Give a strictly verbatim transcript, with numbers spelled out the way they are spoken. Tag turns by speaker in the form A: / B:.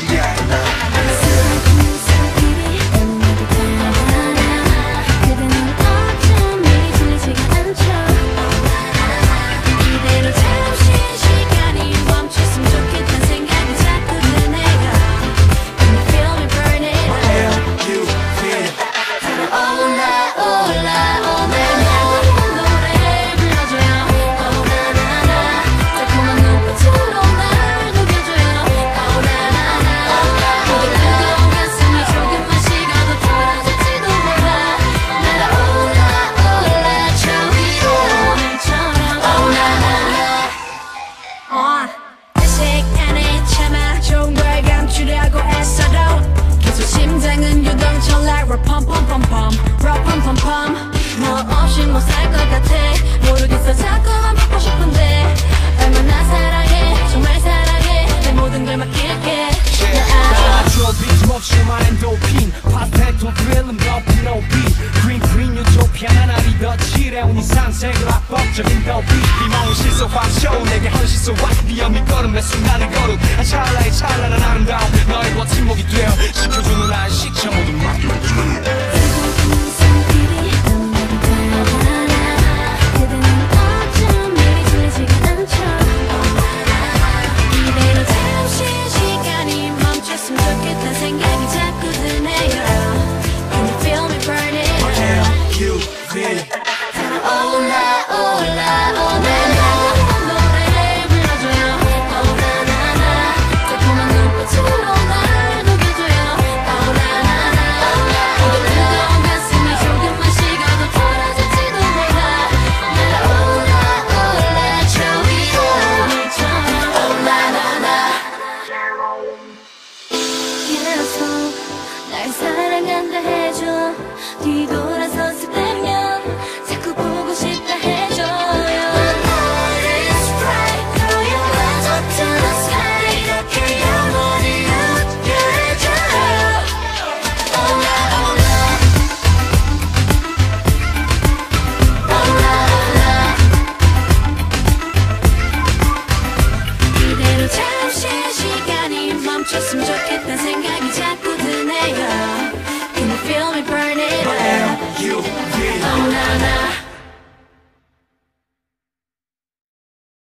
A: 심장은 유동 철락 pump pump pump pump rock pump pump pump 너 없이 못 살 것 같아 모르겠어 자꾸만 받고 싶은데 얼마나 사랑해 정말 사랑해 내 모든 걸 맡길게
B: 따라줘 빈틈없이만 엔도핀 파스텔톤 필름 덮인 노비 Green green 유토피아 나날이 더 칠해온 이 산색을 압법적인 더비 희망은 실소화쇼 내게 헌실소와 위험이 걸음의 순간을 걸음 한 찰나의 찬란한 아름다움 너의 버팀목이 되어 지켜주는 나의 시차 모두 맡겨줘
A: 날 사랑한다 해줘 뒤돌아서 쓰면 자꾸 보고 싶다 해줘 Your heart is right 너의 eyes up to the sky 이렇게 영원히 웃게 해줘 Oh la oh la Oh la oh la 이대로 잠시 시간이 멈췄으면 좋겠단 생각이 자꾸 드네요 Can you feel me burning up?